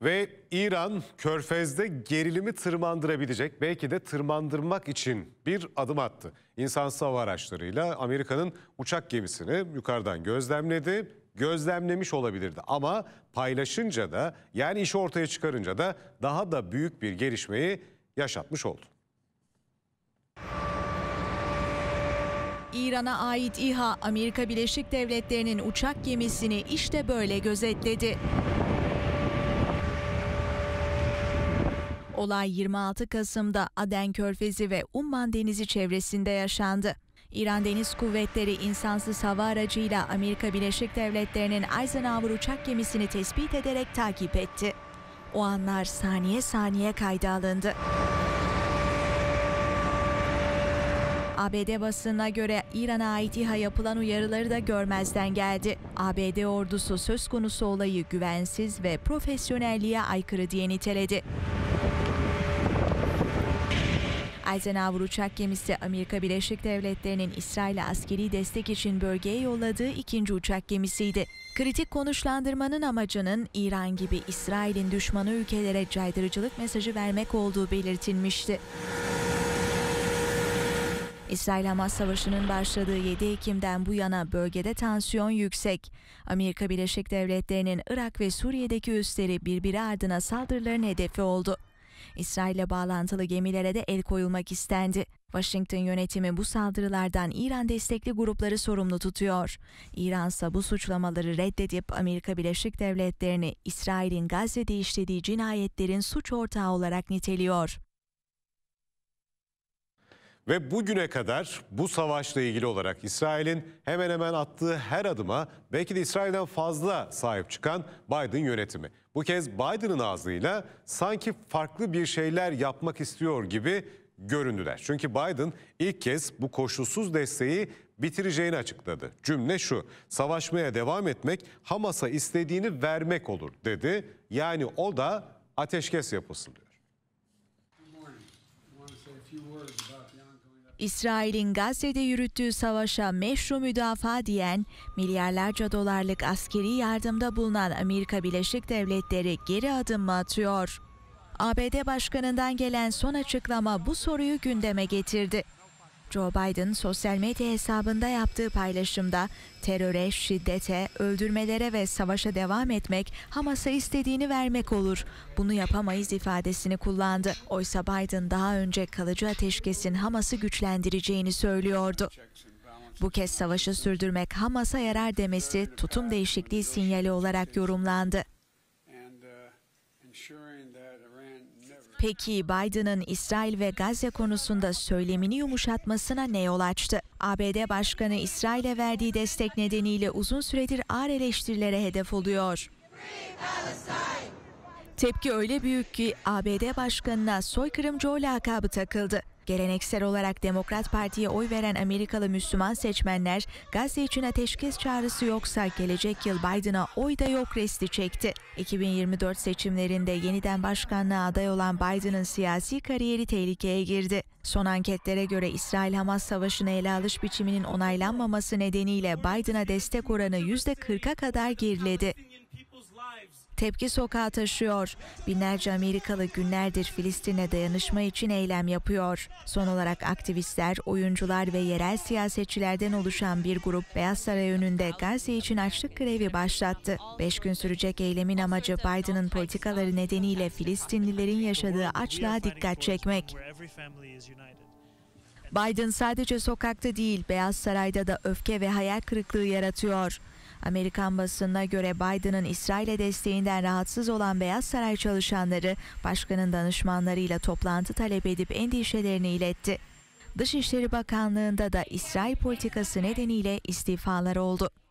Ve İran Körfez'de gerilimi tırmandırabilecek, belki de tırmandırmak için bir adım attı. İnsansız hava araçlarıyla Amerika'nın uçak gemisini yukarıdan gözlemledi. Gözlemlemiş olabilirdi ama paylaşınca da, yani işi ortaya çıkarınca da daha da büyük bir gelişmeyi yaşatmış oldu. İran'a ait İHA, Amerika Birleşik Devletleri'nin uçak gemisini işte böyle gözetledi. Olay 26 Kasım'da Aden Körfezi ve Umman Denizi çevresinde yaşandı. İran Deniz Kuvvetleri insansız hava aracıyla Amerika Birleşik Devletleri'nin Eisenhower uçak gemisini tespit ederek takip etti. O anlar saniye saniye kayda alındı. ABD basınına göre İran'a ait İHA yapılan uyarıları da görmezden geldi. ABD ordusu söz konusu olayı güvensiz ve profesyonelliğe aykırı diye niteledi. Eisenhower uçak gemisi Amerika Birleşik Devletleri'nin İsrail'e askeri destek için bölgeye yolladığı ikinci uçak gemisiydi. Kritik konuşlandırmanın amacının İran gibi İsrail'in düşmanı ülkelere caydırıcılık mesajı vermek olduğu belirtilmişti. İsrail-Hamas savaşının başladığı 7 Ekim'den bu yana bölgede tansiyon yüksek. Amerika Birleşik Devletleri'nin Irak ve Suriye'deki üsleri birbiri ardına saldırıların hedefi oldu. İsrail'le bağlantılı gemilere de el koyulmak istendi. Washington yönetimi bu saldırılardan İran destekli grupları sorumlu tutuyor. İran ise bu suçlamaları reddedip Amerika Birleşik Devletleri'ni İsrail'in Gazze'de işlediği cinayetlerin suç ortağı olarak niteliyor. Ve bugüne kadar bu savaşla ilgili olarak İsrail'in hemen hemen attığı her adıma belki de İsrail'den fazla sahip çıkan Biden yönetimi. Bu kez Biden'ın ağzıyla sanki farklı bir şeyler yapmak istiyor gibi göründüler. Çünkü Biden ilk kez bu koşulsuz desteği bitireceğini açıkladı. Cümle şu: savaşmaya devam etmek Hamas'a istediğini vermek olur dedi. Yani o da ateşkes yapılsın diyor. İsrail'in Gazze'de yürüttüğü savaşa meşru müdafaa diyen, milyarlarca dolarlık askeri yardımda bulunan Amerika Birleşik Devletleri geri adım mı atıyor? ABD Başkanı'ndan gelen son açıklama bu soruyu gündeme getirdi. Joe Biden sosyal medya hesabında yaptığı paylaşımda teröre, şiddete, öldürmelere ve savaşa devam etmek Hamas'a istediğini vermek olur. Bunu yapamayız ifadesini kullandı. Oysa Biden daha önce kalıcı ateşkesin Hamas'ı güçlendireceğini söylüyordu. Bu kez savaşı sürdürmek Hamas'a yarar demesi tutum değişikliği sinyali olarak yorumlandı. Peki Biden'ın İsrail ve Gazze konusunda söylemini yumuşatmasına ne yol açtı? ABD Başkanı İsrail'e verdiği destek nedeniyle uzun süredir ağır eleştirilere hedef oluyor. Tepki öyle büyük ki ABD Başkanı'na soykırımcı o lakabı takıldı. Geleneksel olarak Demokrat Parti'ye oy veren Amerikalı Müslüman seçmenler Gazze için ateşkes çağrısı yoksa gelecek yıl Biden'a oy da yok resti çekti. 2024 seçimlerinde yeniden başkanlığa aday olan Biden'ın siyasi kariyeri tehlikeye girdi. Son anketlere göre İsrail-Hamas savaşını ele alış biçiminin onaylanmaması nedeniyle Biden'a destek oranı %40'a kadar geriledi. Tepki sokağa taşıyor. Binlerce Amerikalı günlerdir Filistin'e dayanışma için eylem yapıyor. Son olarak aktivistler, oyuncular ve yerel siyasetçilerden oluşan bir grup Beyaz Saray önünde Gazze için açlık grevi başlattı. 5 gün sürecek eylemin amacı Biden'ın politikaları nedeniyle Filistinlilerin yaşadığı açlığa dikkat çekmek. Biden sadece sokakta değil, Beyaz Saray'da da öfke ve hayal kırıklığı yaratıyor. Amerikan basınına göre Biden'ın İsrail'e desteğinden rahatsız olan Beyaz Saray çalışanları başkanın danışmanlarıyla toplantı talep edip endişelerini iletti. Dışişleri Bakanlığı'nda da İsrail politikası nedeniyle istifalar oldu.